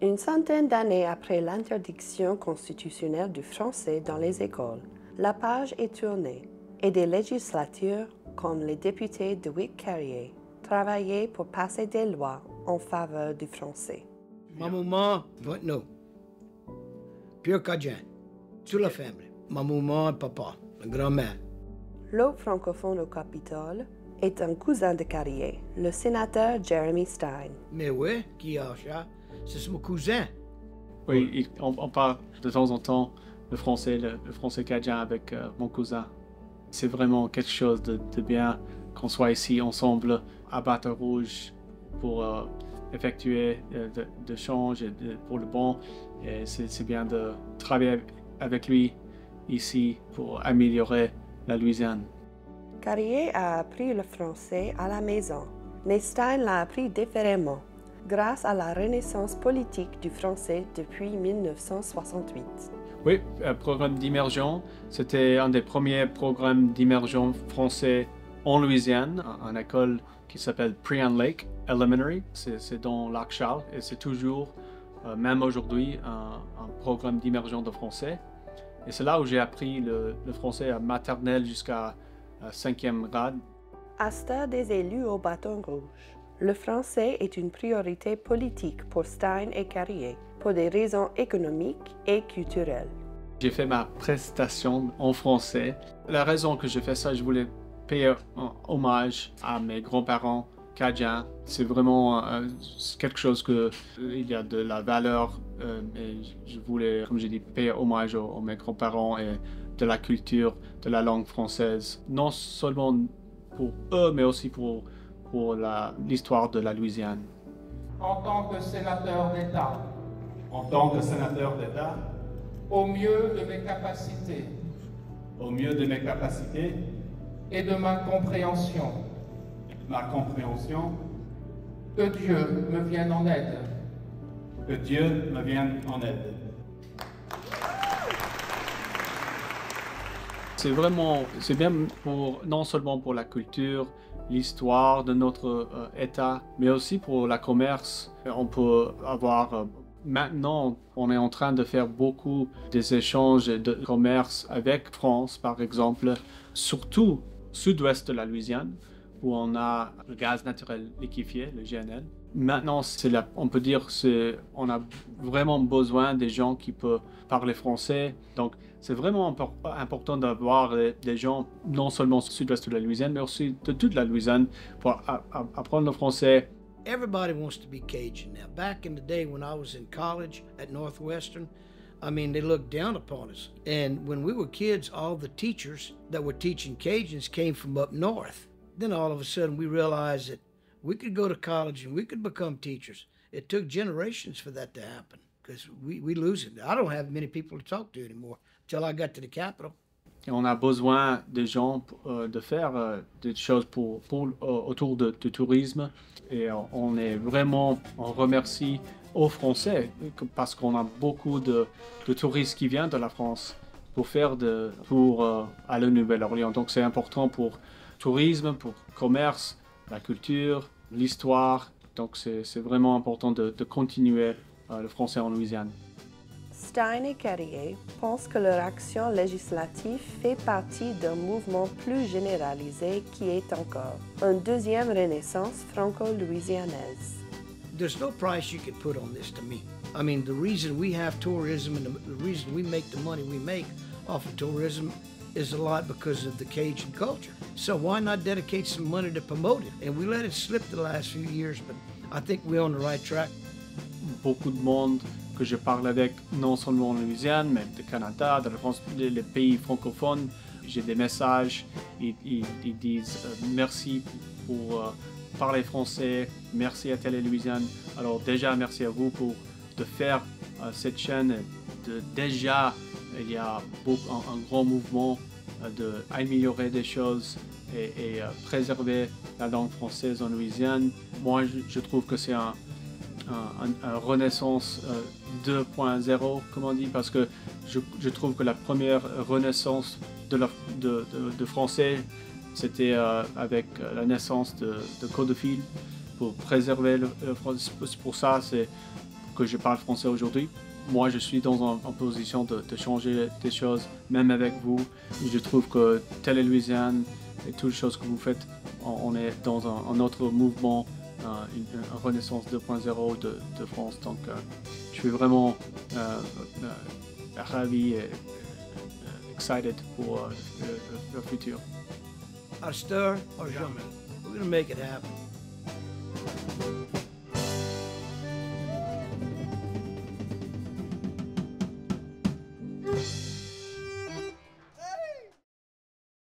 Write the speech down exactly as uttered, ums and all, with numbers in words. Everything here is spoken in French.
Une centaine d'années après l'interdiction constitutionnelle du français dans les écoles, la page est tournée et des législatures, comme les députés de Witt-Carrier, travaillaient pour passer des lois en faveur du français. Ma maman, non. Pure Cajun. Toute la famille. Ma maman et papa, la grand-mère. L'autre francophone au Capitole est un cousin de Carrier, le sénateur Jeremy Stein. Mais oui, qui a ça? C'est mon cousin. Oui, on, on parle de temps en temps le français, le, le français cajun avec euh, mon cousin. C'est vraiment quelque chose de, de bien qu'on soit ici ensemble à Bateau Rouge pour euh, effectuer euh, de, de change et de, pour le bon. Et c'est, c'est bien de travailler avec lui ici pour améliorer la Louisiane. Carrier a appris le français à la maison, mais Stein l'a appris différemment, grâce à la renaissance politique du français depuis mille neuf cent soixante-huit. Oui, un programme d'immersion, c'était un des premiers programmes d'immersion français en Louisiane, une école qui s'appelle Preon Lake Elementary, c'est, c'est dans Lac-Charles et c'est toujours, euh, même aujourd'hui, un, un programme d'immersion de français. Et c'est là où j'ai appris le, le français à maternelle jusqu'à cinquième grade. À stade des élus au Bâton Rouge, le français est une priorité politique pour Stein et Carrier, pour des raisons économiques et culturelles. J'ai fait ma prestation en français. La raison que j'ai fait ça, je voulais payer un hommage à mes grands-parents cajuns. C'est vraiment euh, quelque chose que euh, il y a de la valeur. Euh, et je voulais, comme j'ai dit, payer hommage aux, aux mes grands-parents et de la culture, de la langue française. Non seulement pour eux, mais aussi pour, pour la, l'histoire de la Louisiane. En tant que sénateur d'État. En tant que sénateur d'État. Au mieux de mes capacités. Au mieux de mes capacités. Et de ma compréhension. Ma compréhension. Que Dieu me vienne en aide. Que Dieu me vienne en aide. C'est vraiment, c'est bien pour, non seulement pour la culture, l'histoire de notre euh, État, mais aussi pour le commerce. On peut avoir, euh, maintenant, on est en train de faire beaucoup des échanges de commerce avec France, par exemple, surtout sud-ouest de la Louisiane, où on a le gaz naturel liquéfié, le G N L. Maintenant, c'est la, on peut dire c'est on a vraiment besoin des gens qui peuvent parler français. Donc, c'est vraiment impor- important d'avoir des gens non seulement du sud-ouest de la Louisiane, mais aussi de toute la Louisiane pour a- a- apprendre le français. Everybody wants to be Cajun now. Back in the day when I was in college at Northwestern, I mean, they looked down upon us. And when we were kids, all the teachers that were teaching Cajuns came from up north. Then all of a sudden we realized that we could go to college and we could become teachers. It took generations for that to happen because we, we lose it. I don't have many people to talk to anymore until I got to the Capitol. Et on a besoin de gens euh, de faire euh, des choses pour, pour, euh, autour de, du tourisme. Et on, on est vraiment, on remercie aux Français parce qu'on a beaucoup de, de touristes qui viennent de la France pour faire de pour euh, à la Nouvelle-Orléans. Donc c'est important pour tourisme, pour commerce, la culture, l'histoire. Donc c'est, c'est vraiment important de, de continuer euh, le français en Louisiane. Stein et Carrier pensent que leur action législative fait partie d'un mouvement plus généralisé qui est encore une deuxième renaissance franco-louisianaise. There's no price you could put on this to me. I mean, the reason we have tourism and the, the reason we make the money we make off of tourism is a lot because of the Cajun culture. So why not dedicate some money to promote it? And we let it slip the last few years, but I think we're on the right track. Beaucoup de monde que je parle avec, non seulement en Louisiane, mais du Canada, de la France, les, les pays francophones, j'ai des messages, ils, ils, ils disent euh, merci pour euh, parler français, merci à Télé Louisiane. Alors déjà, merci à vous pour de faire euh, cette chaîne. De, déjà, il y a beaucoup, un, un grand mouvement euh, d'améliorer des choses et, et euh, préserver la langue française en Louisiane. Moi, je, je trouve que c'est un Un, un, un renaissance euh, deux point zéro, comme on dit, parce que je, je trouve que la première renaissance de, la, de, de, de français, c'était euh, avec la naissance de, de Code de Fil pour préserver le, le français. Pour ça, c'est que je parle français aujourd'hui. Moi, je suis dans en, en position de, de changer des choses, même avec vous. Je trouve que Télé-Louisiane et toutes les choses que vous faites, on, on est dans un, un autre mouvement, euh, une, une renaissance deux point zéro de, de France. Donc, euh, je suis vraiment euh, euh, ravi et euh, excited pour euh, le, le, le futur. Astor or jamais. We're going to make it happen.